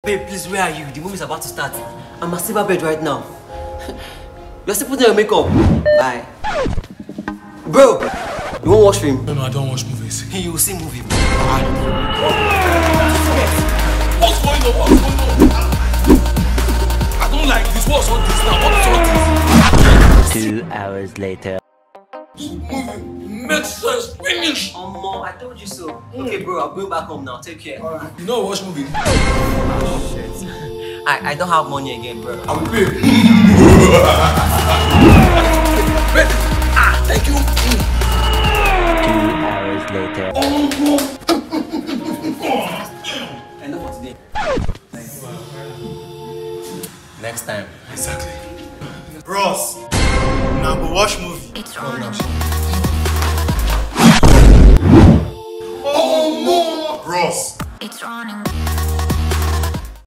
Babe, please, where are you? The movie is about to start. I'm at SILVERBIRD right now. You're still putting on your makeup. Bye. Bro, you won't watch film? No, I don't watch movies. You will see movie. What's going on? I don't like this. What's all this now? What's all this? 2 hours later. Makes sense. Finish. Mom, I told you so. Okay, bro, I'm going back home now. Take care. Alright. You know watch movie? Oh, shit. I don't have money again, bro. I will pay. Thank you. 2 hours later. Enough for today. Next time. Exactly. Bros, now go watch movie. It's running. Bros. It's running.